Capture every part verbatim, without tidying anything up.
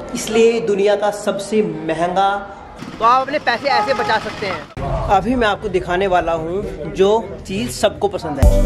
इसलिए दुनिया का सबसे महंगा। तो आप अपने पैसे ऐसे बचा सकते हैं। अभी मैं आपको दिखाने वाला हूँ जो चीज़ सबको पसंद है।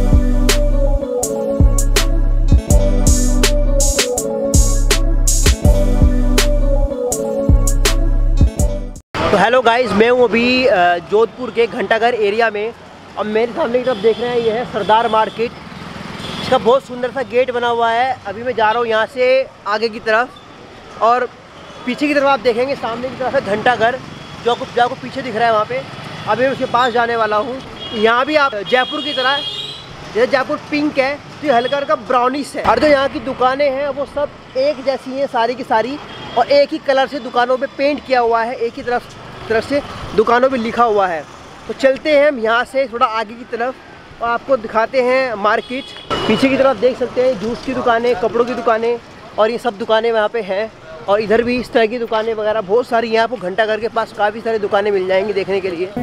तो हेलो गाइस, मैं हूँ अभी जोधपुर के घंटाघर एरिया में। अब मेरे सामने की तरफ देख रहे हैं, ये है सरदार मार्केट। इसका बहुत सुंदर सा गेट बना हुआ है। अभी मैं जा रहा हूँ यहाँ से आगे की तरफ, और पीछे की तरफ आप देखेंगे सामने की तरफ है घंटाघर, जो आपको जो आपको पीछे दिख रहा है वहाँ पे। अभी मैं उसके पास जाने वाला हूँ। यहाँ भी आप जयपुर की तरह, जैसे जयपुर पिंक है तो ये हल्का हल्का ब्राउनिश है। और जो यहाँ की दुकानें हैं वो सब एक जैसी हैं सारी की सारी, और एक ही कलर से दुकानों पे पेंट किया हुआ है, एक ही तरफ तरफ से दुकानों पे लिखा हुआ है। तो चलते हैं हम यहाँ से थोड़ा आगे की तरफ और आपको दिखाते हैं मार्केट। पीछे की तरफ देख सकते हैं जूस की दुकानें, कपड़ों की दुकानें, और ये सब दुकानें वहाँ पे हैं। और इधर भी इस तरह की दुकानें वगैरह बहुत सारी हैं। आपको घंटाघर के पास काफ़ी सारी दुकानें मिल जाएंगी देखने के लिए।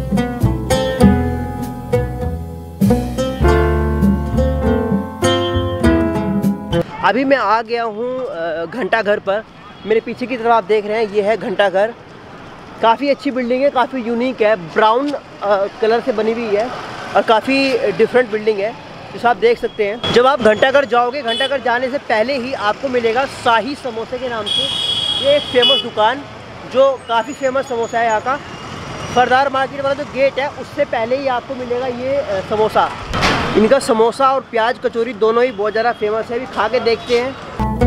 अभी मैं आ गया हूँ घंटाघर पर। मेरे पीछे की तरफ आप देख रहे हैं, ये है घंटाघर। काफ़ी अच्छी बिल्डिंग है, काफ़ी यूनिक है, ब्राउन कलर से बनी हुई है और काफ़ी डिफरेंट बिल्डिंग है, जिसे आप देख सकते हैं। जब आप घंटाघर जाओगे, घंटाघर जाने से पहले ही आपको मिलेगा शाही समोसे के नाम से। ये एक फेमस दुकान, जो काफ़ी फेमस समोसा है यहाँ का। सरदार मार्केट वाला जो गेट है उससे पहले ही आपको मिलेगा ये समोसा। इनका समोसा और प्याज कचौरी दोनों ही बहुत ज़्यादा फेमस है। अभी खा के देखते हैं।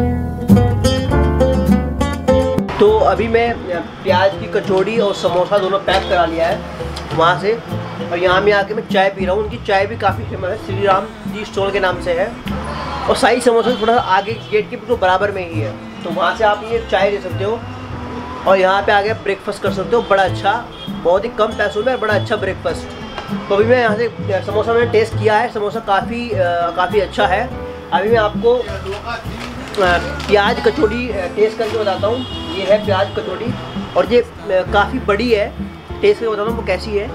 तो अभी मैं प्याज की कचौड़ी और समोसा दोनों पैक करा लिया है वहाँ से, और यहाँ में आके मैं चाय पी रहा हूँ। उनकी चाय भी काफ़ी फेमस है, श्री राम जी स्टॉल के नाम से है। और शाही समोसा थोड़ा सा आगे गेट के बिल्कुल बराबर में ही है, तो वहाँ से आप ये चाय ले सकते हो और यहाँ पे आके ब्रेकफास्ट कर सकते हो। बड़ा अच्छा, बहुत ही कम पैसों में बड़ा अच्छा ब्रेकफास्ट। तो अभी मैं यहाँ से समोसा मैंने टेस्ट किया है, समोसा काफ़ी काफ़ी अच्छा है। अभी मैं आपको प्याज कचौड़ी टेस्ट करके बताता हूँ। ये है प्याज कचौड़ी, और ये काफ़ी बड़ी है। टेस्ट करके बताता हूँ वो कैसी है।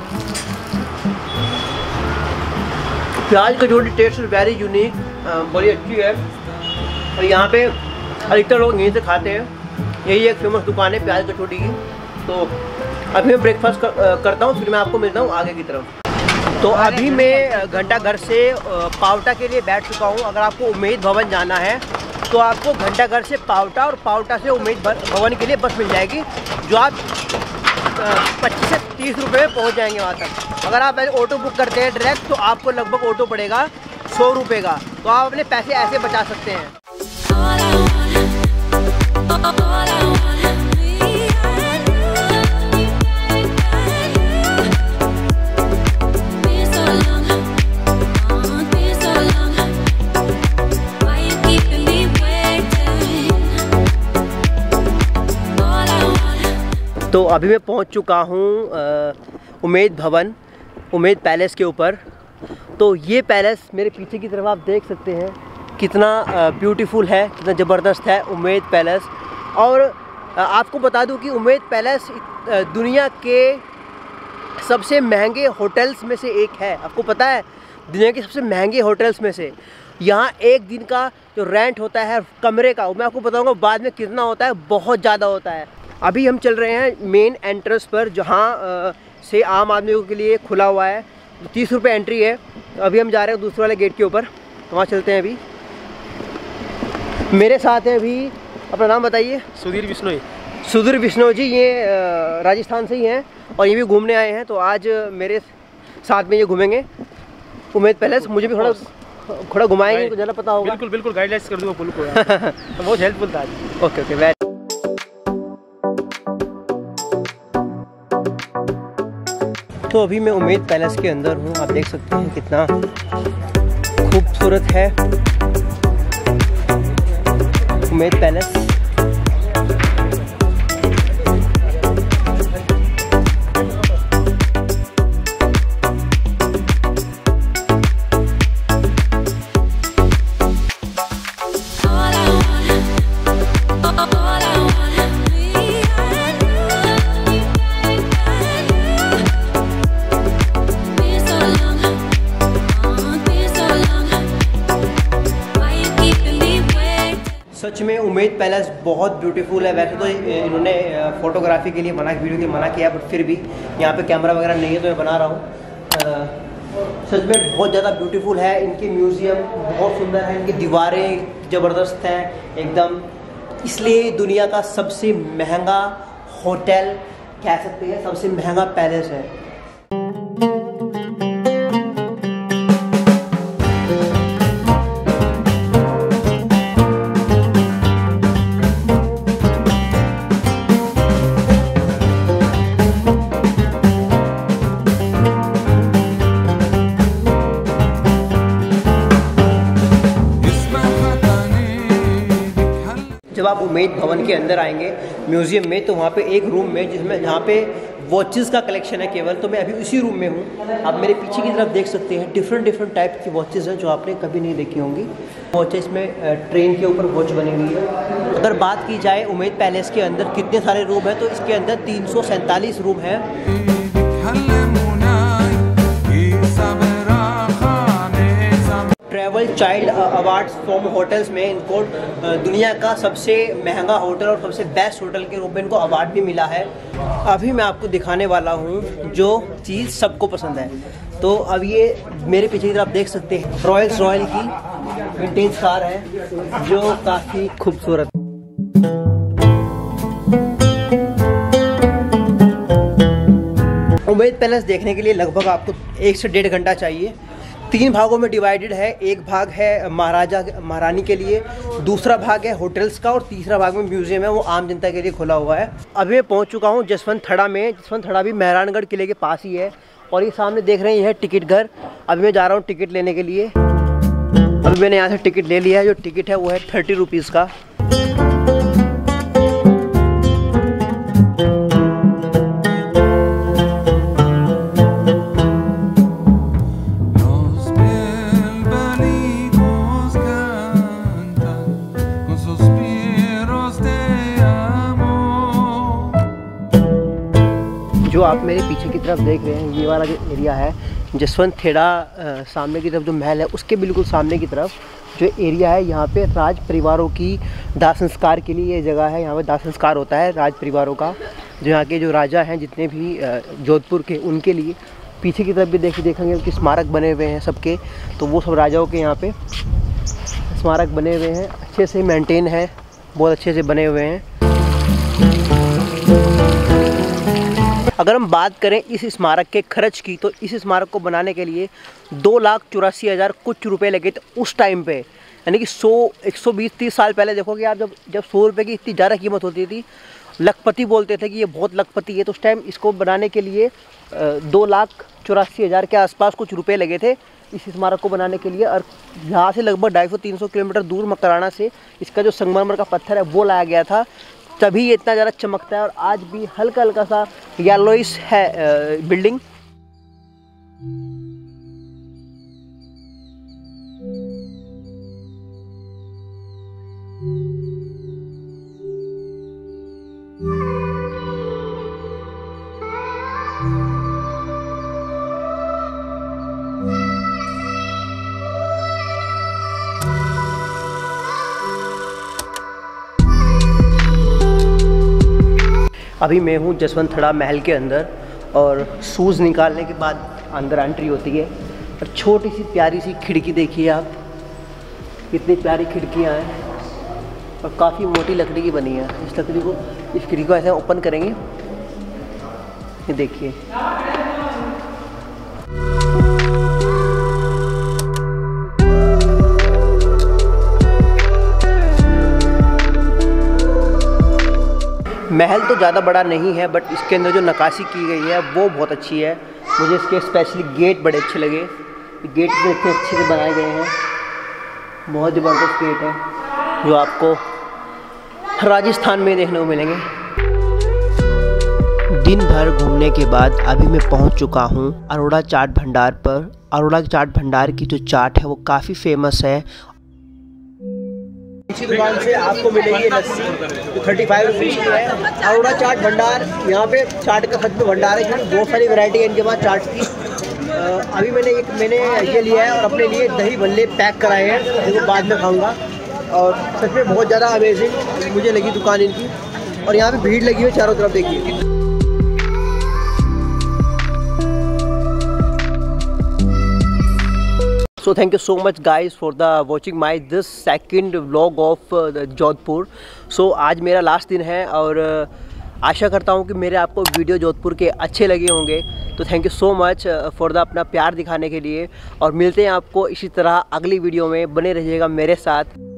प्याज कचौड़ी टेस्ट वेरी यूनिक, बड़ी अच्छी है। और यहाँ पे अधिकतर लोग यहीं से खाते हैं। यही एक फेमस दुकान है प्याज कचौड़ी की। तो अभी मैं ब्रेकफास्ट कर, करता हूँ, फिर मैं आपको मिलता हूँ आगे की तरफ। तो अभी मैं घंटाघर से पावटा के लिए बैठ चुका हूँ। अगर आपको उम्मेद भवन जाना है तो आपको घंटाघर से पावटा और पावटा से उम्मेद भवन के लिए बस मिल जाएगी, जो आप पच्चीस से तीस रुपये में पहुँच जाएंगे वहाँ तक। अगर आप ऑटो बुक करते हैं डायरेक्ट तो आपको लगभग ऑटो पड़ेगा सौ रुपये का। तो आप अपने पैसे ऐसे बचा सकते हैं। तो अभी मैं पहुंच चुका हूं उम्मेद भवन, उम्मेद पैलेस के ऊपर। तो ये पैलेस मेरे पीछे की तरफ आप देख सकते हैं, कितना ब्यूटीफुल है, कितना ज़बरदस्त है उम्मेद पैलेस। और आपको बता दूं कि उम्मेद पैलेस दुनिया के सबसे महंगे होटल्स में से एक है। आपको पता है, दुनिया के सबसे महंगे होटल्स में से। यहाँ एक दिन का जो रेंट होता है कमरे का, मैं आपको बताऊँगा बाद में कितना होता है, बहुत ज़्यादा होता है। अभी हम चल रहे हैं मेन एंट्रेंस पर, जहाँ से आम आदमियों के लिए खुला हुआ है। तीस रुपये एंट्री है। अभी हम जा रहे हैं दूसरे वाले गेट के ऊपर, तो वहाँ चलते हैं। अभी मेरे साथ हैं, अभी अपना नाम बताइए। सुधीर बिश्नोई। सुधीर बिश्नोई जी, ये राजस्थान से ही हैं और ये भी घूमने आए हैं। तो आज मेरे साथ में ये घूमेंगे उम्मेद पैलेस। मुझे भी थोड़ा थोड़ा घुमाएंगे, तो ज़्यादा पता होगा। बिल्कुल बिल्कुल गाइडलाइंस कर दूँगा पुल को। तो बहुत हेल्पफुल था। Okay okay very. तो अभी मैं उम्मेद पैलेस के अंदर हूँ। आप देख सकते हैं कितना खूबसूरत है उम्मेद पैलेस। सच में उम्मेद पैलेस बहुत ब्यूटीफुल है। वैसे तो इन्होंने फ़ोटोग्राफी के लिए मना वीडियो के लिए मना किया, बट फिर भी यहाँ पे कैमरा वगैरह नहीं है तो मैं बना रहा हूँ। सच में बहुत ज़्यादा ब्यूटीफुल है। इनके म्यूज़ियम बहुत सुंदर है, इनकी दीवारें ज़बरदस्त हैं एकदम, इसलिए दुनिया का सबसे महंगा होटल कह सकते हैं, सबसे महंगा पैलेस है। जब आप उम्मेद भवन के अंदर आएंगे म्यूज़ियम में, तो वहाँ पे एक रूम में जिसमें जहाँ पे वॉचेस का कलेक्शन है केवल, तो मैं अभी उसी रूम में हूँ। आप मेरे पीछे की तरफ देख सकते हैं डिफरेंट डिफरेंट टाइप की वॉचेस हैं जो आपने कभी नहीं देखी होंगी। वॉचेस में ट्रेन के ऊपर वॉच बनी हुई है। अगर बात की जाए उम्मेद पैलेस के अंदर कितने सारे रूम हैं, तो इसके अंदर तीन सौ सैंतालीस रूम हैं। Travel child awards from hotels में इनको दुनिया का सबसे महंगा होटल और सबसे बेस्ट होटल के रूप में इनको अवार्ड भी मिला है। अभी मैं आपको दिखाने वाला हूँ जो चीज़ सबको पसंद है। तो अब ये मेरे पीछे की तरफ देख सकते हैं रॉयल्स रॉयल की विंटेज कार है जो काफ़ी खूबसूरत। उम्मेद पैलेस देखने के लिए लगभग आपको एक से डेढ़ घंटा चाहिए। तीन भागों में डिवाइडेड है। एक भाग है महाराजा महारानी के लिए, दूसरा भाग है होटल्स का, और तीसरा भाग में म्यूजियम है, वो आम जनता के लिए खुला हुआ है। अभी मैं पहुंच चुका हूं जसवंत थड़ा में। जसवंत थड़ा भी मेहरानगढ़ किले के पास ही है, और ये सामने देख रहे हैं ये है टिकट घर। अभी मैं जा रहा हूँ टिकट लेने के लिए। अभी मैंने यहाँ से टिकट ले लिया है। जो टिकट है वो है थर्टी रुपीज़ का। जो आप मेरे पीछे की तरफ देख रहे हैं ये वाला जो एरिया है जसवंत थेड़ा, सामने की तरफ जो महल है उसके बिल्कुल सामने की तरफ जो एरिया है, यहाँ पे राज परिवारों की दाह संस्कार के लिए ये जगह है। यहाँ पे दाह संस्कार होता है राज परिवारों का, जो यहाँ के जो राजा हैं जितने भी जोधपुर के, उनके लिए। पीछे की तरफ भी देखिए देखेंगे कि स्मारक बने हुए हैं सबके, तो वो सब राजाओं के यहाँ पे स्मारक बने हुए हैं, अच्छे से मेंटेन है, बहुत अच्छे से बने हुए हैं। अगर हम बात करें इस स्मारक के खर्च की, तो इस स्मारक को बनाने के लिए दो लाख चौरासी हज़ार कुछ रुपए लगे थे उस टाइम पे, यानी कि सौ एक सौ बीस तीस साल पहले। देखोगे आप, जब जब सौ रुपये की इतनी ज़्यादा कीमत होती थी, लखपति बोलते थे कि ये बहुत लखपति है, तो उस टाइम इसको बनाने के लिए दो लाख चौरासी हज़ार के आसपास कुछ रुपए लगे थे इस स्मारक को बनाने के लिए। और यहाँ से लगभग ढाई सौ तीन सौ किलोमीटर दूर मकराना से इसका जो संगमरमर का पत्थर है वो लाया गया था, तभी ये इतना ज़्यादा चमकता है। और आज भी हल्का हल्का सा येलोइश है बिल्डिंग। अभी मैं हूँ जसवंत थड़ा महल के अंदर, और शूज़ निकालने के बाद अंदर एंट्री होती है। और छोटी सी प्यारी सी खिड़की देखिए आप, कितनी प्यारी खिड़कियाँ हैं, और काफ़ी मोटी लकड़ी की बनी है। इस लकड़ी को, इस खिड़की को ऐसे ओपन करेंगे, ये देखिए। महल तो ज़्यादा बड़ा नहीं है, बट इसके अंदर जो नक्काशी की गई है वो बहुत अच्छी है। मुझे इसके स्पेशली गेट बड़े अच्छे लगे। गेट भी इतने अच्छे से बनाए गए हैं, बहुत ज़बरदस्त गेट है जो आपको राजस्थान में देखने को मिलेंगे। दिन भर घूमने के बाद अभी मैं पहुंच चुका हूं अरोड़ा चाट भंडार पर। अरोड़ा चाट भंडार की जो चाट है वो काफ़ी फेमस है। इसी दुकान से आपको मिलेगी लस्सी जो थर्टी फाइव रुपीज़ की है। अरोड़ा चाट भंडार, यहाँ पे चाट का सच में भंडार है क्योंकि बहुत सारी वैरायटी है इनके पास चाट की। अभी मैंने एक मैंने ये लिया है और अपने लिए दही भल्ले पैक कराए हैं, जिनको बाद में खाऊंगा। और सच में बहुत ज़्यादा अमेजिंग मुझे लगी दुकान इनकी। और यहाँ पे भीड़ लगी हुई है चारों तरफ, देखिए। So thank you so much guys for the watching my this second vlog of uh, Jodhpur. so आज मेरा लास्ट दिन है और uh, आशा करता हूँ कि मेरे आपको वीडियो जोधपुर के अच्छे लगे होंगे। तो thank you so much for the अपना प्यार दिखाने के लिए, और मिलते हैं आपको इसी तरह अगली वीडियो में। बने रहिएगा मेरे साथ।